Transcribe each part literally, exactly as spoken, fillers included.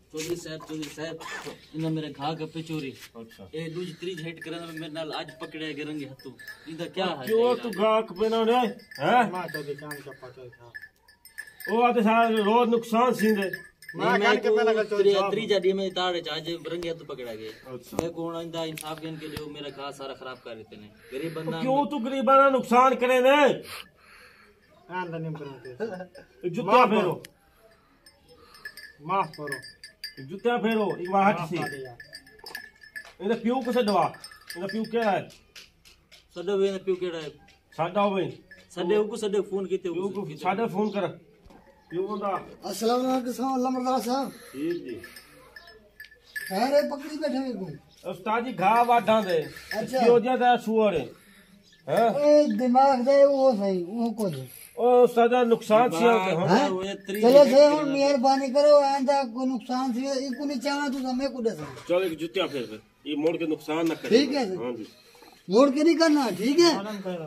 चौधरी साहब चौधरी साहब इन्हें मेरे घा का पिचोरी अच्छा ए दूज त्रीज हेट करन मेरे नाल आज पकड़े गरंगे हतू इंदा क्या है क्यों तू गाक बना ने हैं मां तो के काम का पता था ओ आते सारे रोज नुकसान सींदे मां कान के पहला का चोरी त्रीजा डी में ताड़े आज रंगे हतू पकड़ा गए अच्छा मैं कोण इंदा इंसाफ देन के लिए मेरा घा सारा खराब कर देते ने गरीब बंदा क्यों तू गरीबाना नुकसान करे ने आन दने पर जुत्ता फेरो माफ करो जुत्ता फेरो एक बार हट सी इने प्यू को दवा इने प्यू क्या है सडे वे ने प्यू केड़ा है साडा होवे सडे को सडे फोन कीते प्यू को साडे फोन कर प्यू बंदा अस्सलाम वालेकुम लमरदार साहब ठीक जी अरे पकड़ी बैठे हुए को उस्ताद जी घा वाडा दे अच्छा क्यों दिया दा सुअर हैं ए दिमाग दे वो सही वो को दे ओ सदा नुकसान सी हाँ? चलो से हम मेहरबानी करो आंदा को नुकसान से इको नहीं चाहना तू हमें को दे चल एक जुत्ता फेर फेर ये मोड़ के नुकसान ना करे ठीक है हां जी मोड़ के नहीं करना ठीक है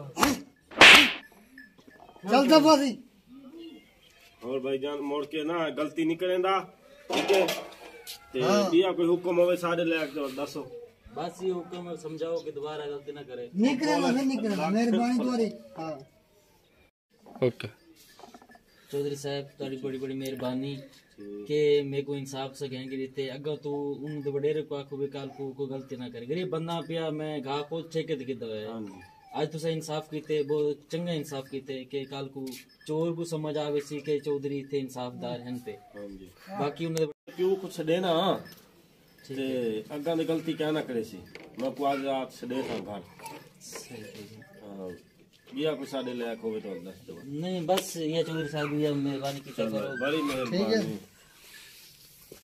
चल तो फासी और भाईजान मोड़ के ना गलती नहीं करेंदा ठीक है ते दिया कोई हुक्म होवे साडे ले के दसो बस ये हुक्म समझाओ कि दोबारा गलती ना करे नहीं करेगा नहीं करेगा मेहरबानी तोरी हां ओके चौधरी साहब तारी बड़ी बड़ी मेहरबानी के मेरे को इंसाफ से कहेंगे देते अगर तू उन वडेरे को आखो काल को कोई गलती ना करे गरीब बंदा पिया मैं घा को ठेके ते किदा है आज तुसा इंसाफ कीते बहुत चंगा इंसाफ कीते के काल को चोर को समझ आवे सी के चौधरी थे इंसाफदार हैं पे हां जी बाकी उन्हें क्यों कुछ छड़े ना ते अगा ने गलती क्या ना करे सी मैं को आज रात छड़े था घर हां बिया को साडे ले आखो तो दस दो नहीं बस ये चौधरी साहब ये मेहरबानी की करो बड़ी मेहरबानी